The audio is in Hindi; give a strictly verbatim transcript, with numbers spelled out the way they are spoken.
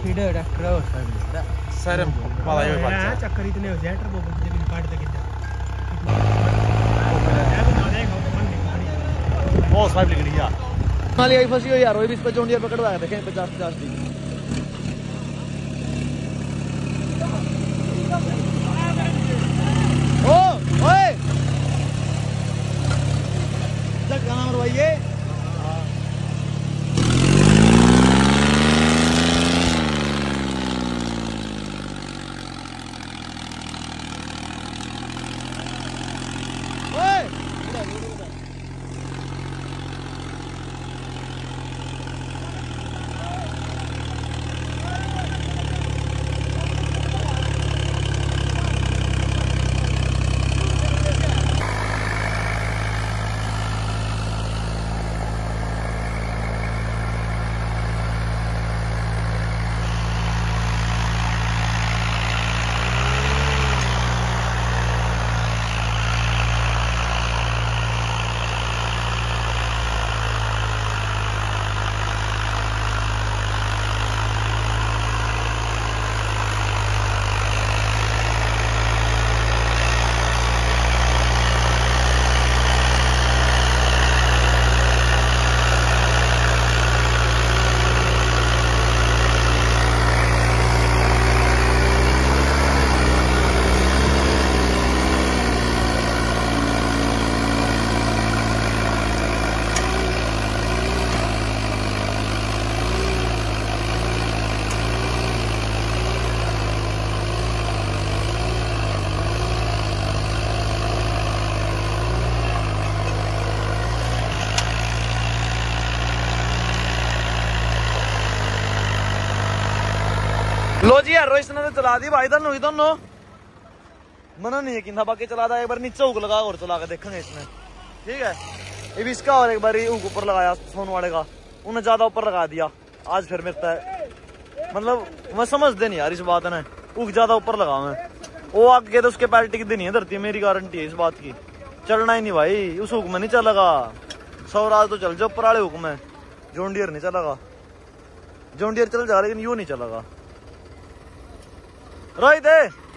स्पीड है ट्रैक्टर है उसका भी सर वाला ये बात है चक्कर इतने हो जाए टर्बो बंद के पार्ट तक बहुत साइड निकली यार माली आई फंसी हो यार वो भी इस पे जोंडियर पकड़वा के देखें पचास पचास दी ओ ओए जग गाना मरवाइए लो जी यार इसने तो चला दी भाई दोनों ही दोनों मना नहीं यकीन था बाकी चला था एक बार नीचे ऊक लगा और चला के देखेंगे इसमें ठीक है ये भी इसका और एक बार ऊक ऊपर लगाया सोनवाड़े का उन्हें ज्यादा ऊपर लगा दिया आज फिर मिलता है मतलब मैं समझते नहीं यार इस बात ने ऊक ज्यादा ऊपर लगा मैं वो आगे तो उसके पैल्टी की दिन है धरती मेरी गारंटी है इस बात की चलना ही नहीं भाई उस ऊक में नहीं चलेगा सौ रात तो चल जाओ ऊपर वाले ऊक में जोंडियर नहीं चलेगा जोंडियर चल जा लेकिन यूं नहीं चलेगा रोहित